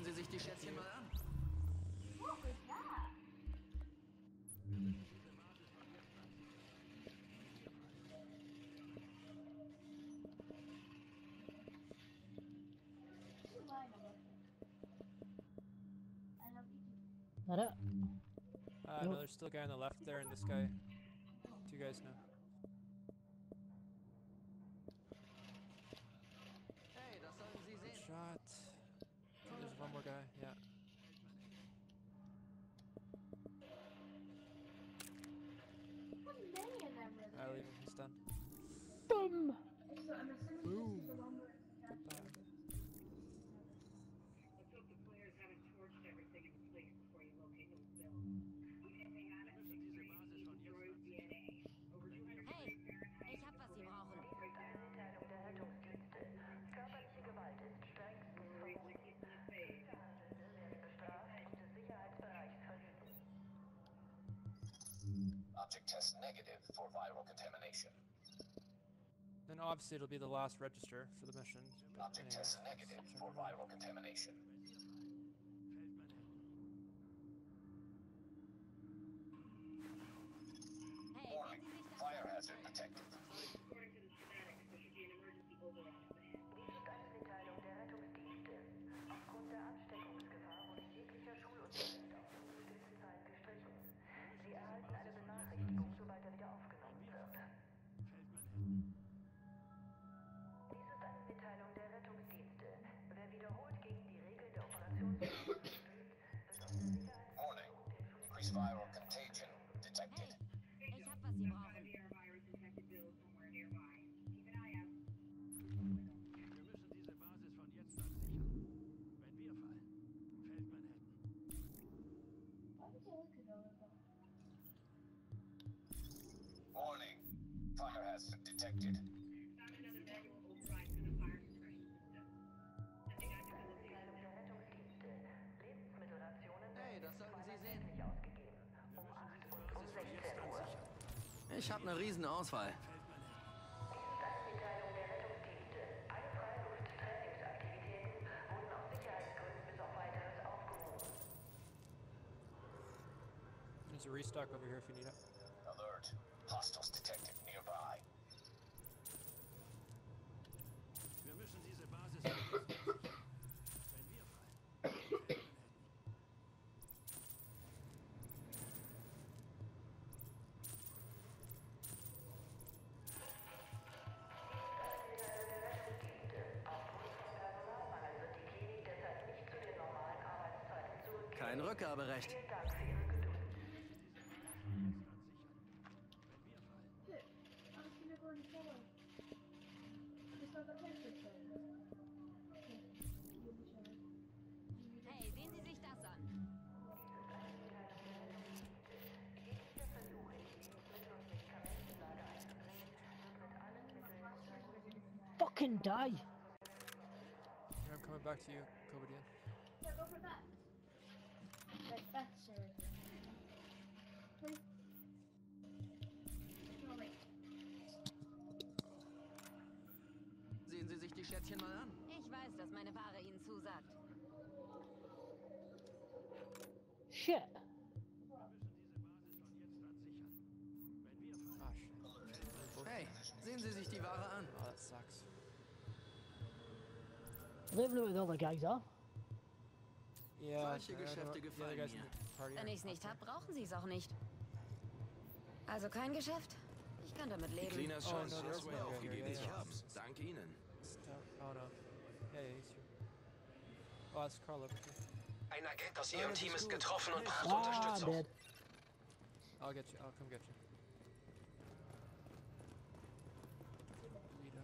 Sehen Sie sich die Schätzchen mal an. That it? No, there's still a guy on the left there and this guy. Two guys now. Hey, das sollten Sie Good sehen. shot. There's one more guy, yeah. I leave him, he's done. Boom! Boom! Goodbye. Let's hope the players haven't torched everything in place before you locate those bills. Anything on it, destroys DNA. Over 200 Hey, ich hab, was Sie brauchen. Mitteilung der Rettungsdienste. Körperliche Gewalt ist strengstens verboten. Verhandelte werden bestraft und des Sicherheitsbereichs verwiesen. Object test negative for viral contamination. Then obviously it'll be the last register for the mission. But Object test negative for viral contamination. Hey, Warning, sehen Sie sich das fire an? hazard detected. According to the schematics, there should be an emergency override plan. Dies ist eine Mitteilung der Rettungsdienste. Aufgrund der Ansteckungsgefahr wurde jeglicher Schulunterricht auf unbestimmte Zeit gestrichen. Sie erhalten eine Benachrichtigung, sobald er wieder aufgenommen wird. Dies ist eine Mitteilung der Rettungsdienste. Wer wiederholt gegen die Regeln der Operationsführung verstößt, wird aus der Sicherheits- Warning, increased viral contagion detected. Ich hab, was Sie brauchen. Air virus infected bills somewhere nearby. Keep an eye out. Wir müssen diese Basis von jetzt an sichern. Wenn wir fallen, fällt Manhattan. Warning, fire hazard detected. Found another manual override for the fire suppression system. Sending active to the Mitteilung der Rettungsdienste. Lebensmittelrationen Hey, das sollten Sie sehen. täglich ausgegeben. Um 8 und um 16 Uhr. Ich habe eine riesen Auswahl. Dies ist eine Mitteilung der Rettungsdienste. Alle Freiluft-Trainingsaktivitäten wurden aus Sicherheitsgründen bis auf weiteres aufgehoben. There's a restock over here if you need it. Alert, hostiles detected nearby. Wir müssen diese Basis sichern. Wenn wir fallen, fällt Manhattan. 'Kein Rückgaberecht. Vielen Dank für Ihre Geduld. Hey, sehen Sie sich das an. Jeglicher Versuch, in die Lebensmittel- und Medikamentenlage einzudringen, wird mit allen Mitteln Fucking die! Here, I'm coming back to you, Kobadian. Sehen Sie sich die Schätzchen mal an. Ich weiß, dass meine Ware Ihnen zusagt. Shit! Wir müssen diese Basis von jetzt an sichern. Wenn wir fallen, Ah, shit. Hey, sehen Sie sich die Ware an. Oh, that sucks. I don't know what the other guys are. Yeah, Solche I know Geschäfte the gefallen other guys in mir. the party Wenn are ich es nicht awesome. hab, brauchen Sie es auch nicht. Also kein Geschäft? Ich kann damit leben. Cleaners Oh, scheinen no, es there's Roswell one guy aufgegeben. here, yeah, Ich yeah. hab's. Dank Ihnen. Oh no. Yeah, yeah, he's here. Oh, that's Carl over here. Ein Agent aus Ihrem Team ist getroffen und braucht Ah, Unterstützung. dead. I'll get you. I'll come get you. Rita.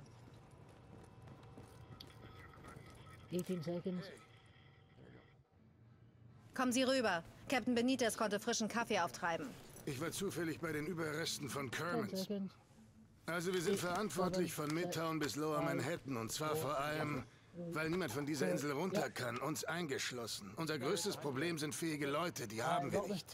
18 seconds. There we go. Kommen Sie rüber. Captain Benitez konnte frischen Kaffee auftreiben. Ich war zufällig bei den Überresten von 10 Kermans. seconds. Also wir sind verantwortlich von Midtown bis Lower Manhattan und zwar vor allem, weil niemand von dieser Insel runter kann, uns eingeschlossen. Unser größtes Problem sind fähige Leute, die haben wir nicht.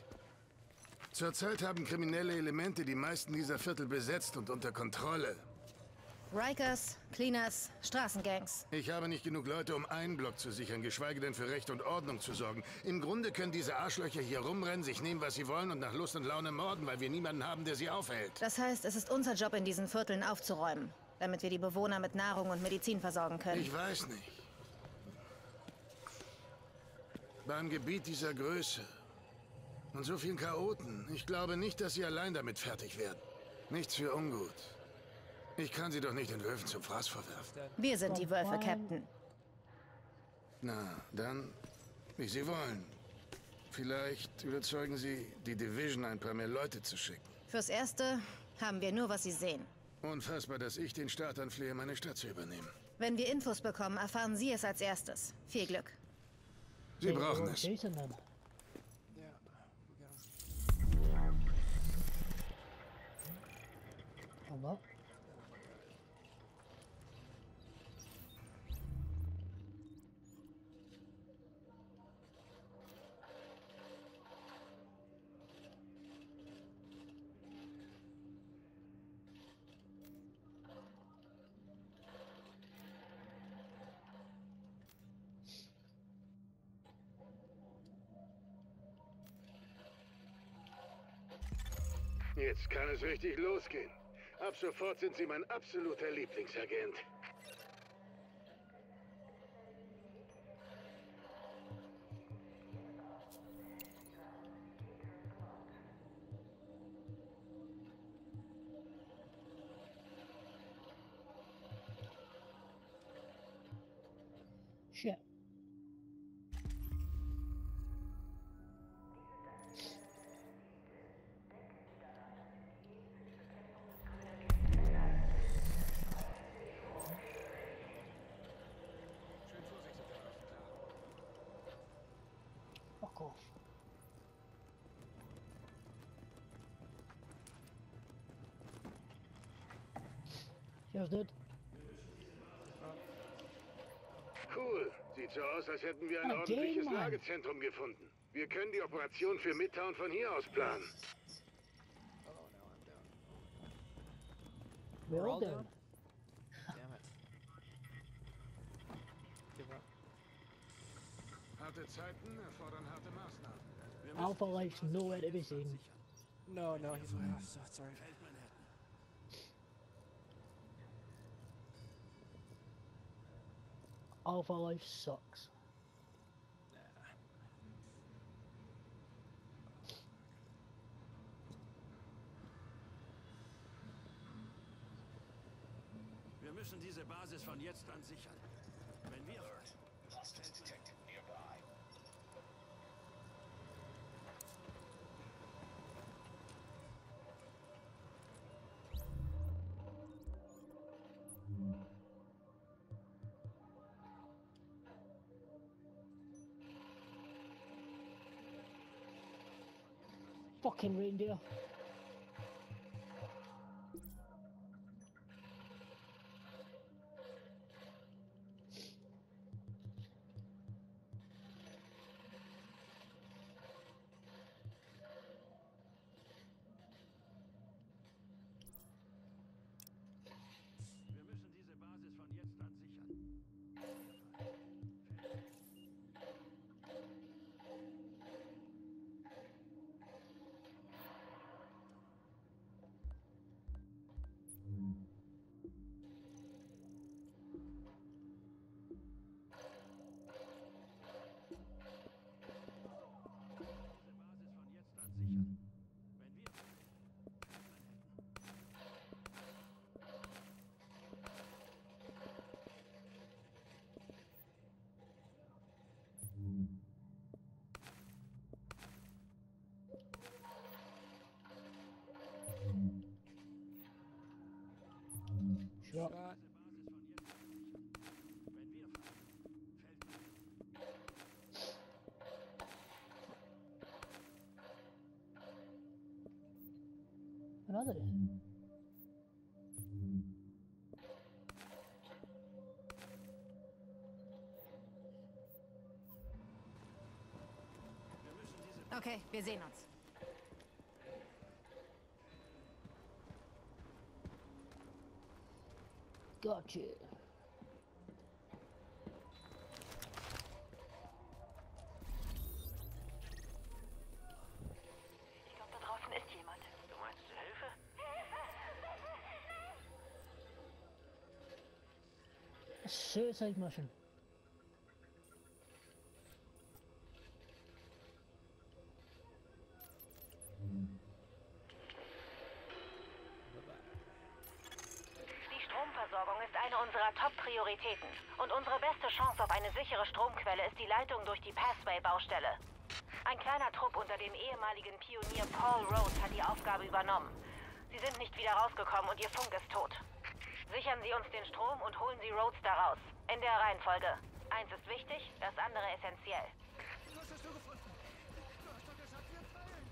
Zurzeit haben kriminelle Elemente die meisten dieser Viertel besetzt und unter Kontrolle. Rikers, Cleaners, Straßengangs. Ich habe nicht genug Leute, um einen Block zu sichern, geschweige denn für Recht und Ordnung zu sorgen. Im Grunde können diese Arschlöcher hier rumrennen, sich nehmen, was sie wollen und nach Lust und Laune morden, weil wir niemanden haben, der sie aufhält. Das heißt, es ist unser Job, in diesen Vierteln aufzuräumen, damit wir die Bewohner mit Nahrung und Medizin versorgen können. Ich weiß nicht. Beim Gebiet dieser Größe und so vielen Chaoten, ich glaube nicht, dass sie allein damit fertig werden. Nichts für ungut. Ich kann sie doch nicht den Wölfen zum Fraß verwerfen. Wir sind die Wölfe, Captain. Na, dann, wie Sie wollen. Vielleicht überzeugen Sie die Division, ein paar mehr Leute zu schicken. Fürs Erste haben wir nur, was Sie sehen. Unfassbar, dass ich den Staat anflehe, meine Stadt zu übernehmen. Wenn wir Infos bekommen, erfahren Sie es als erstes. Viel Glück. Sie brauchen es. Yeah, we got him. Aber. Jetzt kann es richtig losgehen. Ab sofort sind Sie mein absoluter Lieblingsagent. Shit. Fuck off. Cheers, dude. Cool. Sieht so aus, als hätten wir ein Ah, ordentliches Mann. Lagezentrum gefunden. Wir können die Operation für Midtown von hier aus planen. We're all down? down. Damn it. Give up. Harte Zeiten erfordern harte Maßnahmen. Alpha Life's nowhere to be seen. No, no, he's oh, so sorry. Alpha Life sucks. Wir müssen diese Basis von jetzt an sichern. Wenn wir fallen, Hostile detected nearby. Fucking reindeer. wir müssen diese Basis von jetzt an sichern. Diese Basis von jetzt an sichern. Wenn wir Shot. Shot. Another. Okay, wir sehen uns. Gotcha. Ich glaube, da draußen ist jemand. Du meinst Hilfe? A suicide mission. Die Stromversorgung ist eine unserer Top-Prioritäten. Und unsere beste Chance auf eine sichere Stromquelle ist die Leitung durch die Passway-Baustelle. Ein kleiner Trupp unter dem ehemaligen Pionier Paul Rhodes hat die Aufgabe übernommen. Sie sind nicht wieder rausgekommen und ihr Funk ist tot. Sichern Sie uns den Strom und holen Sie Rhodes da raus. In der Reihenfolge. Eins ist wichtig, das andere essentiell. Was hast du gefunden? Du hast doch gesagt, wir teilen.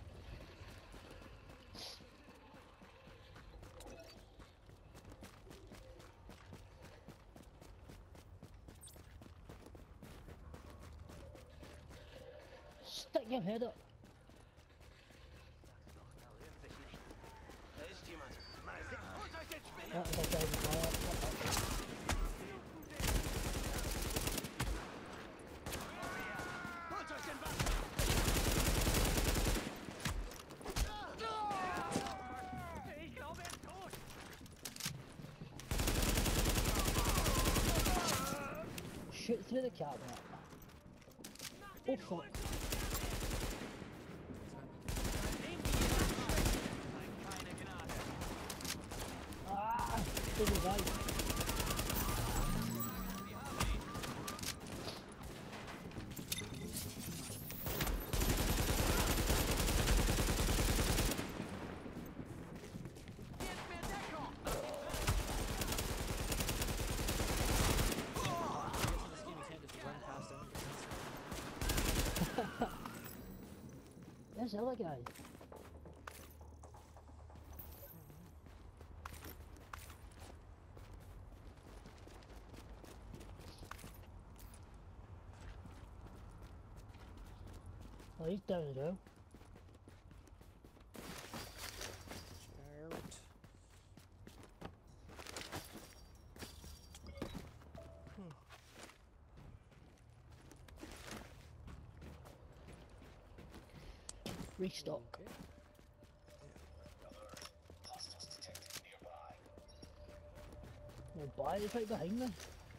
Stick your head up. Da ist jemand. Holt euch den Spinner! That was a dead fire. Holt euch den Wasser! Ich glaube, er ist tot! Shoot through the cabinet. Oh fuck. Keine Gnade! Ah! Double dive. Gebt mir Deckung! This game you can't just run past enemies. There's the other guy. Oh, he's down as well. Shout. Restock. Okay. Hostiles detected nearby. No, buy is right behind me.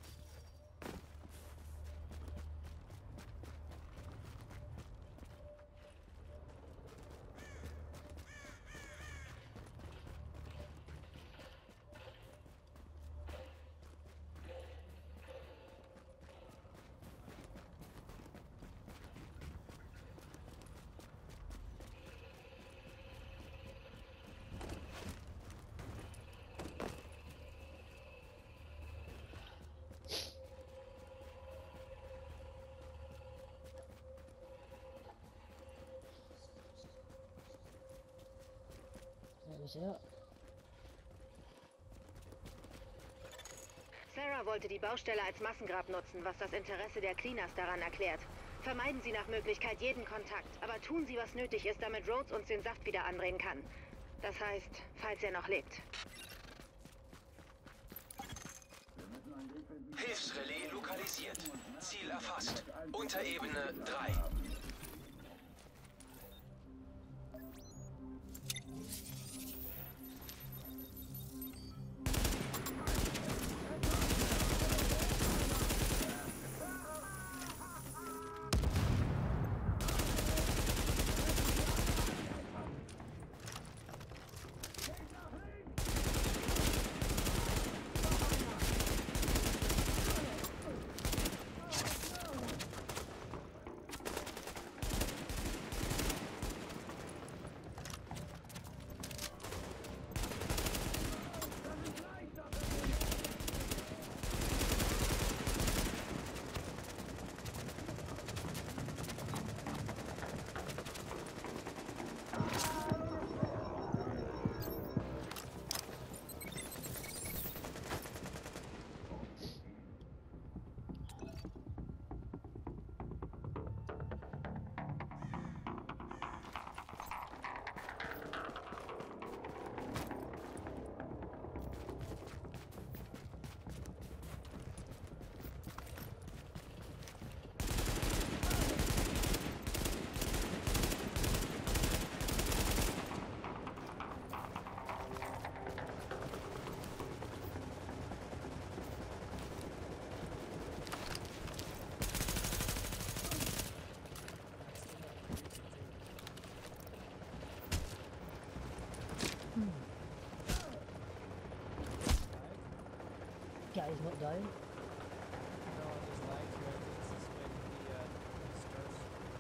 That was it. Sarah wollte die Baustelle als Massengrab nutzen, was das Interesse der Cleaners daran erklärt. Vermeiden Sie nach Möglichkeit jeden Kontakt, aber tun Sie, was nötig ist, damit Rhodes uns den Saft wieder andrehen kann. Das heißt, falls er noch lebt. Hilfsrelais lokalisiert. Ziel erfasst. Unterebene 3. guy's not down. No, there's lag here. This is when the stars.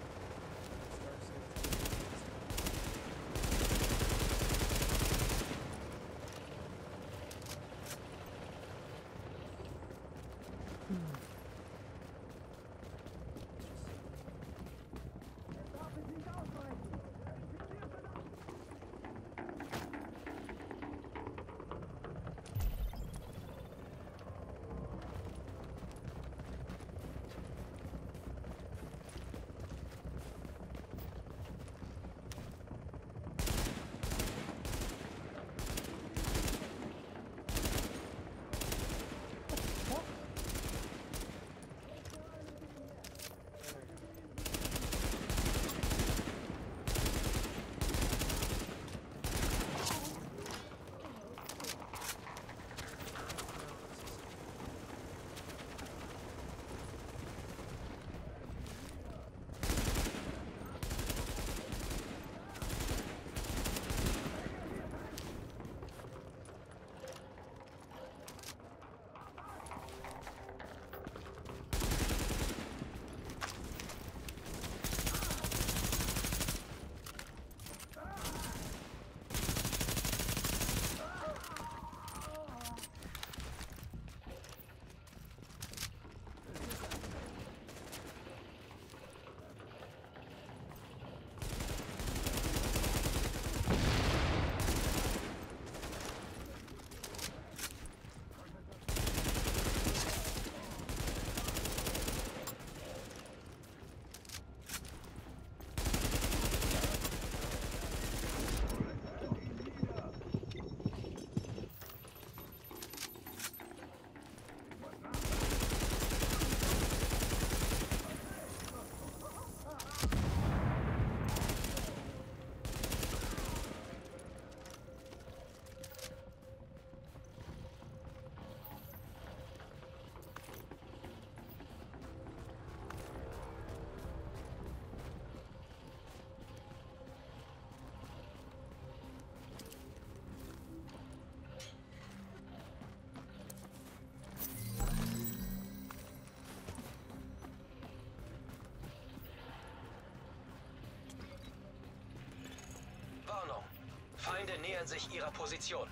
Warnung. Feinde nähern sich ihrer Position.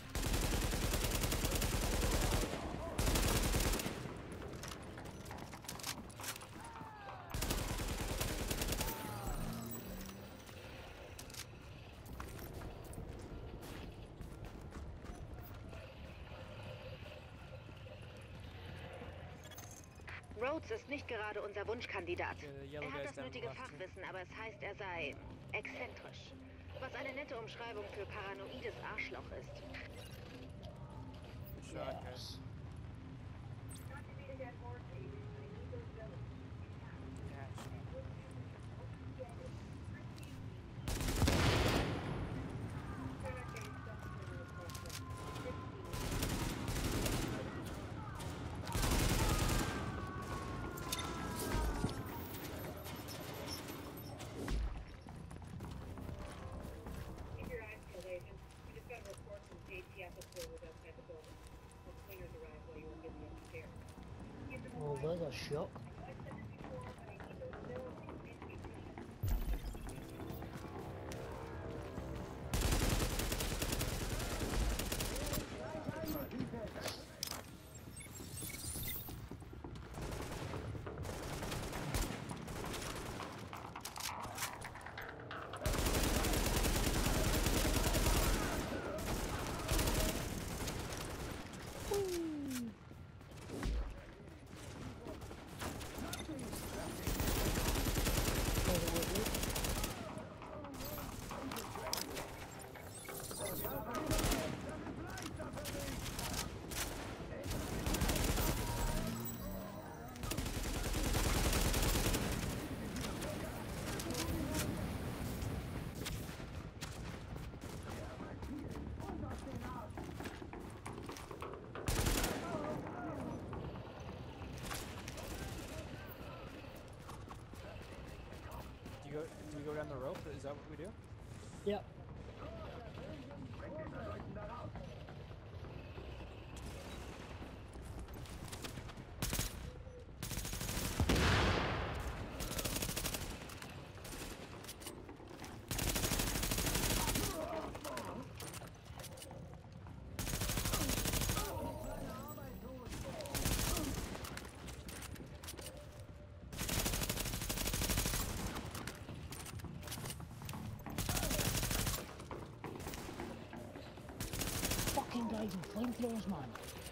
Rhodes ist nicht gerade unser Wunschkandidat. Yellow Er hat guy's das down nötige left. Fachwissen, aber es heißt, er sei exzentrisch. Was eine nette Umschreibung für paranoides Arschloch ist. Good shot, guys. Keep your eyes peeled, agent. We just got a report from JTF authorities outside the building. The cleaners arrived while you were busy upstairs. Give them a Oh, light. there's a shock. I said it before, but I need those bills. They need to be pushed. Do we go down the rope? Is that what we do? Yep. Blazing flamethrowers, man.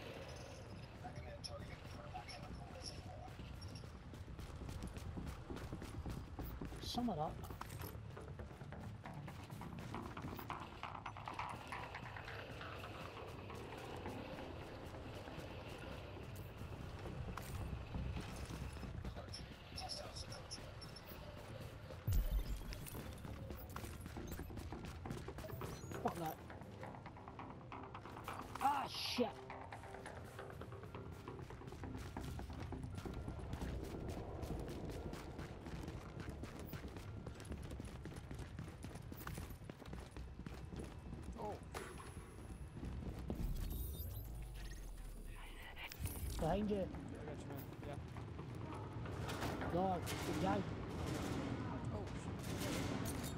Sum it up. Fuck that. Ah, shit. Oh. Behind you. I got you, man. Yeah. God, good guy. Oh, shit.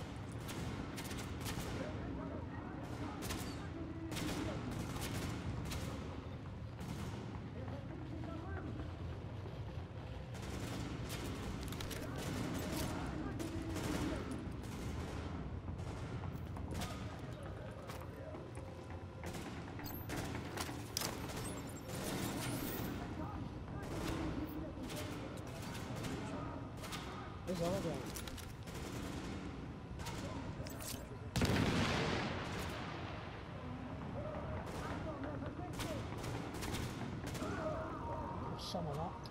There's other guy. Some of that.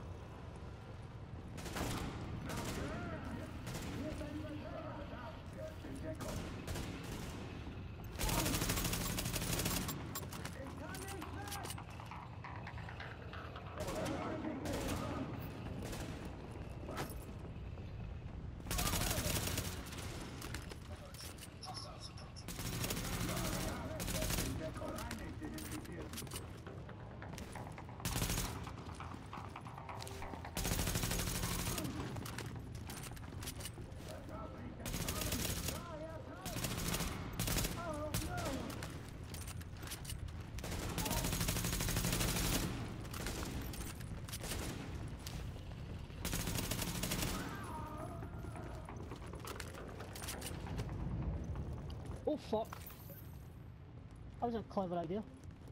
Oh fuck. That was a clever idea.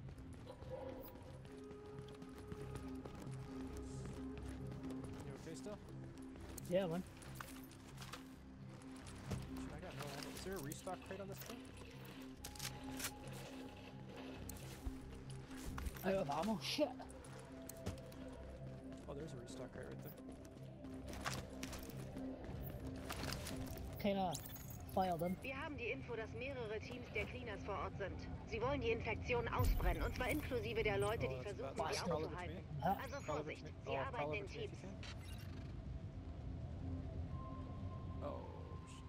You okay still? Yeah, man. Shit, I got no ammo. Is there a restock crate on this thing? Out of ammo. Shit. Oh, there's a restock crate right there. Kinda filed in. Wir haben die Info, dass mehrere Teams der Cleaners vor Ort sind. Sie wollen die Infektion ausbrennen, und zwar inklusive der Leute, die versuchen, sie aufzuhalten. Also Vorsicht, sie arbeiten in Teams. Oh, shit.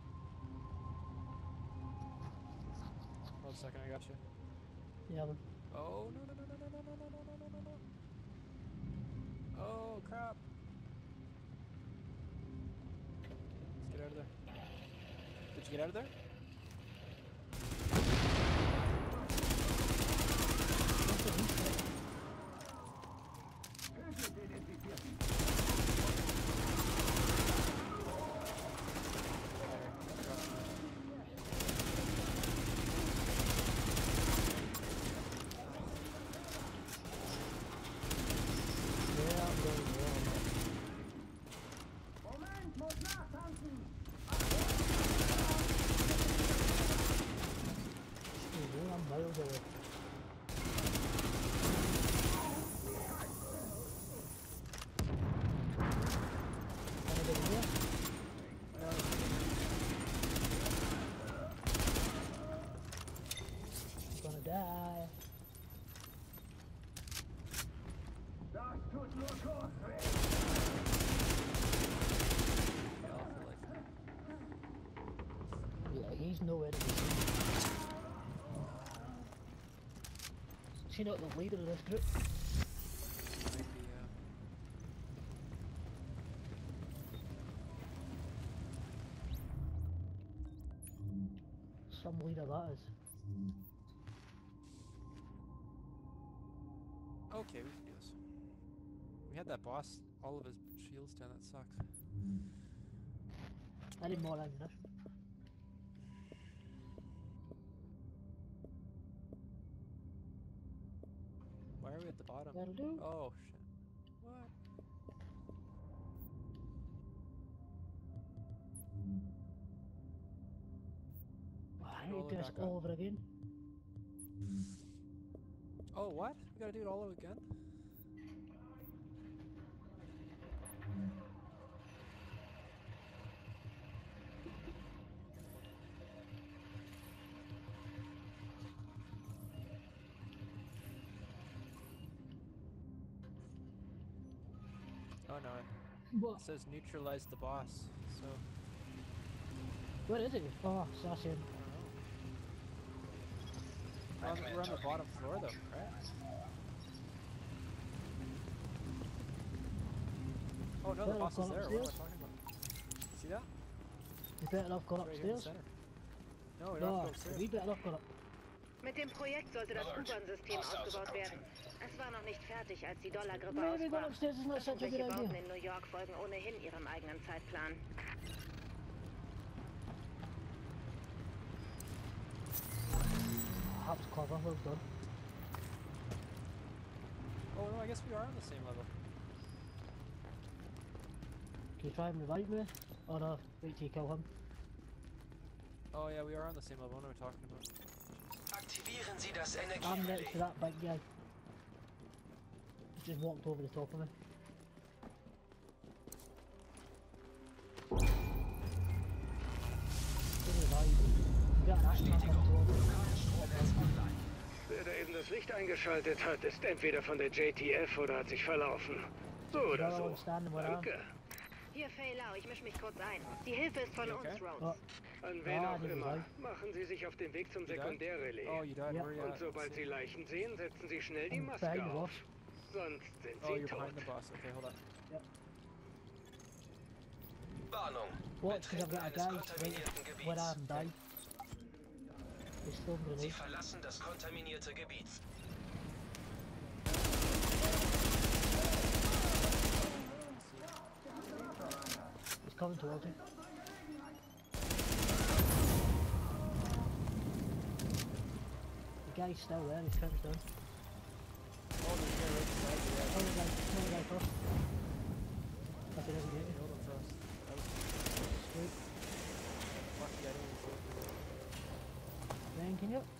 Hold a second, I got you. Yeah, man. Oh, no, no, no, no, no, no, no, no, no, no, no. Oh, crap. Let's get out of there. Did you get out of there? Yeah, I'm going wrong. Moment, muss nachtanzen! I'm miles away. Anybody here? Gonna die. Das tut nur kurz weh! Yeah, he's nowhere to be seen. Is he not the leader of this group? Maybe, Some leader that is. Okay, we can do this. We had that boss, all of his shields down, that sucks. I need more ammunition. are we at the bottom? That'll do. Oh shit. What? I All need the to way do this back up. all over again. Oh what? We gotta do it all over again? Oh no, What? it says neutralize the boss, so Where is it? Oh, Assassin. I don't know. We're on the bottom floor though, right? Oh no, the Well, boss is I've there, gone what am I upstairs. talking about? See that? You better not go It's right here in the upstairs. center. No, we don't have to No, go upstairs. we better not go up. Mit dem Projekt sollte das Alert. U-Bahn-System Hostiles ausgebaut werden. approaching. Es war noch nicht fertig, als die Dollargrippe Maybe going ausbrach. upstairs is not such a good Öffentliche Bauten idea. in New York folgen ohnehin ihrem eigenen Zeitplan. Perhaps clever, well done. Oh no, I guess we are on the same level. Can you try and revive me? Or no, wait till you kill him. Oh yeah, we are on the same level, what am I talking about? Aktivieren Sie das I'm next Energierelais. to that big guy. He just walked over the top of me. Good revive. You got an action coming towards you. Wer da eben das Licht eingeschaltet hat, ist entweder von der JTF oder hat sich verlaufen. So oder Another so. one standing where I am. Danke. Hier, Fei Lau, ich mische mich kurz ein. Die Hilfe ist von You uns, okay? Rhodes. Oh, An wen Ah, auch die immer. revive. Machen Sie sich auf den Weg zum You died? Sekundärrelais. Oh, you died, Yeah. where are you Und at? sobald Sie Leichen sehen, setzen Sie schnell die I'm Maske behind the auf. boss. Sonst sind Oh, Sie you're tot. behind the boss, okay, hold on. Warnung. What? Because I've Betreten got a eines guy kontaminierten right where Gebiets. I'm died. He's still Sie grenade. verlassen das kontaminierte Gebiet. He's coming towards you. The guy's still there, he's crouched down. Oh, there's a guy right beside you, yeah. Kill the guy first. If he doesn't get you. Killed him first. That was Sweet. lucky, I didn't even see it. Then can you?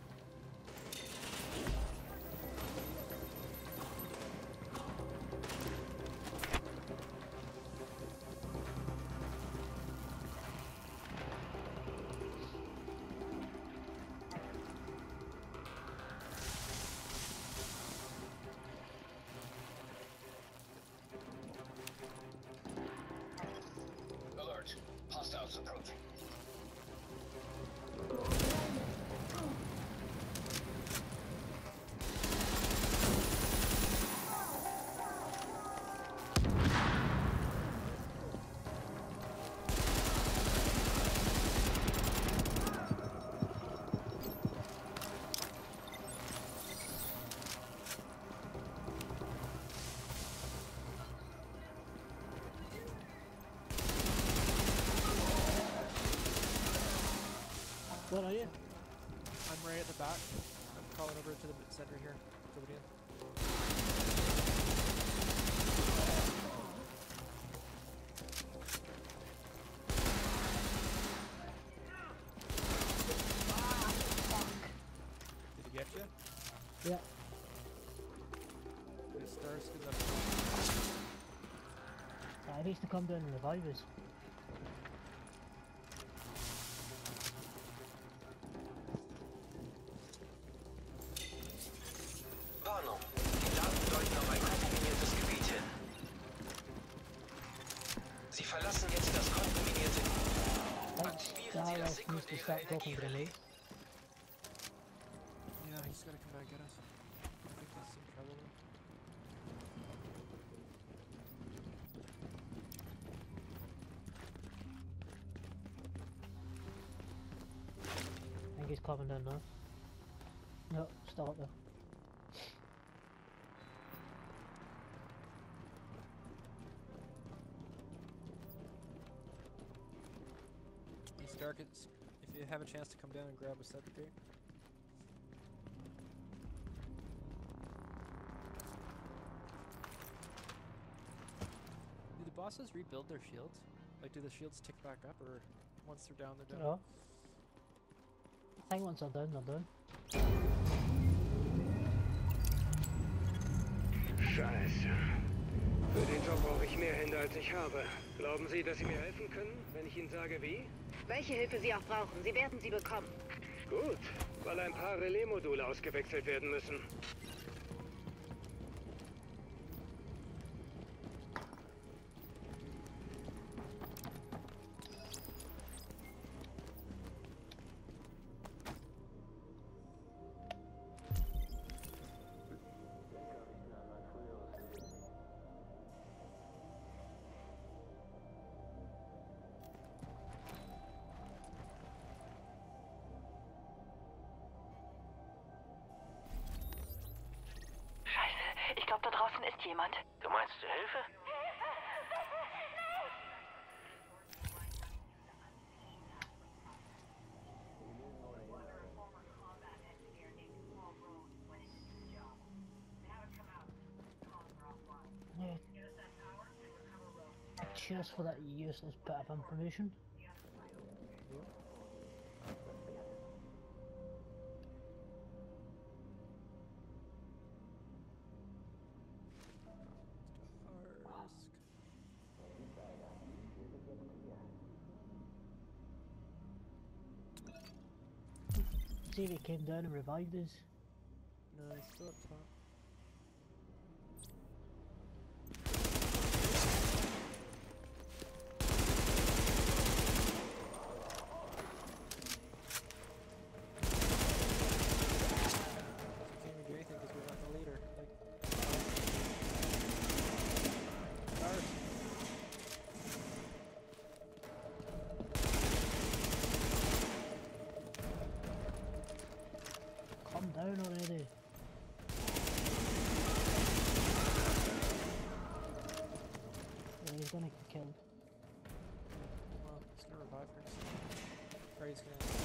Alert. Hostiles approaching. Where are you? I'm right at the back. I'm crawling over to the center here. Over in. Did he get you? Yeah. His stars good enough. He needs to come down and revive us. Warnung. Die Daten deuten auf ein kontaminiertes Gebiet hin. Sie verlassen jetzt das kontaminierte Gebiet. Aktivieren Sie das Dallas needs to start sekundäre dropping Energierelais. grenades. Yeah, he's gotta come back and get us. I think that's some trouble though. I think he's coming down now. No, still up there. These darkets, if you have a chance to come down and grab us, that'd be great. bosses rebuild their shields? Like, do the shields tick back up, or once they're down, they're down? Ja. Ich think once they're down, they're down. Scheiße. Für den Job brauche ich mehr Hände, als ich habe. Glauben Sie, dass Sie mir helfen können, wenn ich Ihnen sage, wie? Welche Hilfe Sie auch brauchen, Sie werden sie bekommen. Gut, weil ein paar Relais-Module ausgewechselt werden müssen. Ich glaube, da draußen ist jemand. Du meinst Hilfe? Yeah. Cheers for that useless bit of information. See if he came down and revived us. No, he's still up top. Can't even do anything because we're not the leader. Like, Darth. Calm down already. Yeah, he's gonna get killed. Well, he's gonna revive first. Or he's gonna